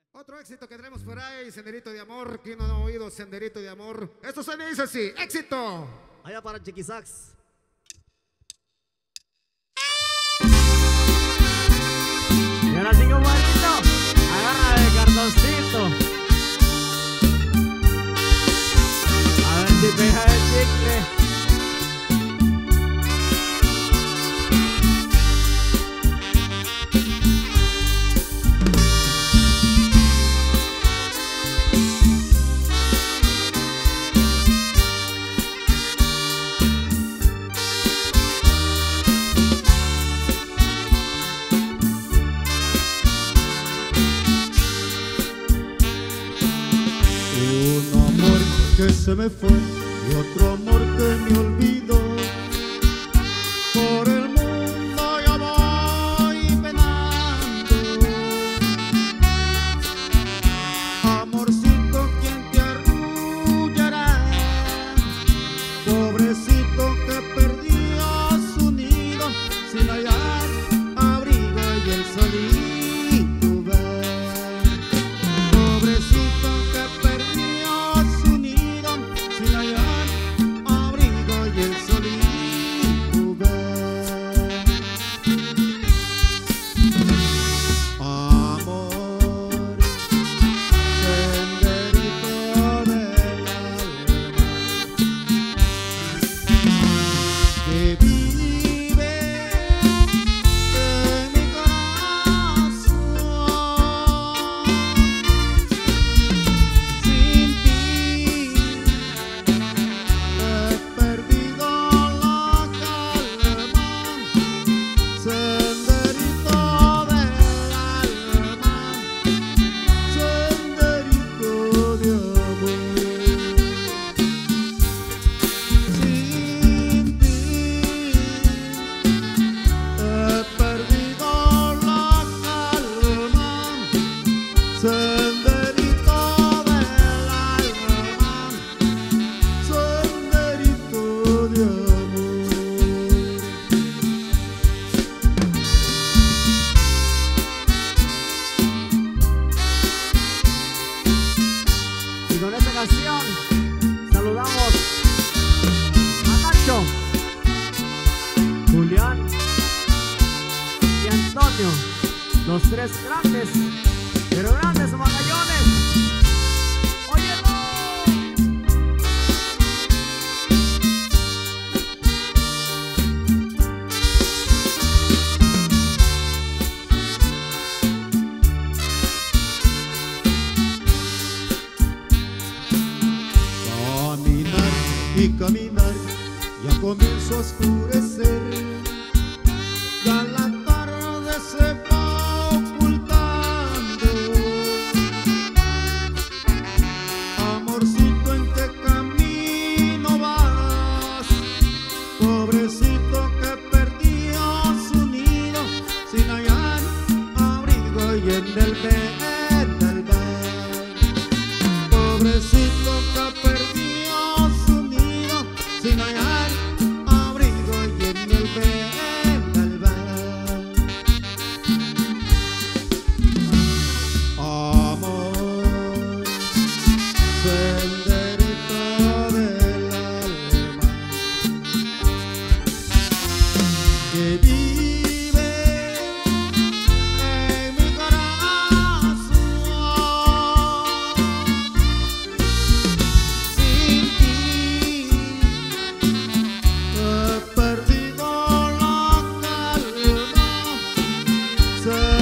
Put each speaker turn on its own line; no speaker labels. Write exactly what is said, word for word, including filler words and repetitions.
Otro éxito que tenemos por ahí, Senderito de Amor. ¿Quién no ha oído Senderito de Amor? Esto se dice así, éxito.
Allá para Chiquisax.
Y ahora sí, compadrito, agarra el cartoncito. A ver si pega el chicle.
Que se me fue y otro amor que me olvidó. Por el mundo yo voy penando. Amorcito, ¿quién te arrullará? Pobrecito que perdió su nido sin hallar abrigo y el solito ver. Pobrecito que perdió su nido sin hallar abrigo y el solito ver. Amor, senderito del alma, que vive en mi corazón. Sin ti he perdido la calma, senderito del alma, senderito de amor. Sin ti he perdido la calma, senderito del alma, senderito de amor.
Y con esta canción saludamos a Nacho, Julián y Antonio, los tres grandes, pero grandes magallones. ¡Óyelo!
Caminar y caminar, ya comienzo a oscurecer. Ya la tarde se va ocultando. Amorcito, ¿en qué camino vas? Pobrecito que perdió su nido sin hallar abrigo y en el ver, del ver. Pobrecito que perdió su nido sin hallar abrigo y en el ver, del ver. Amor, senderito del alma, que vive en mi corazón. Sin ti he perdido la calma,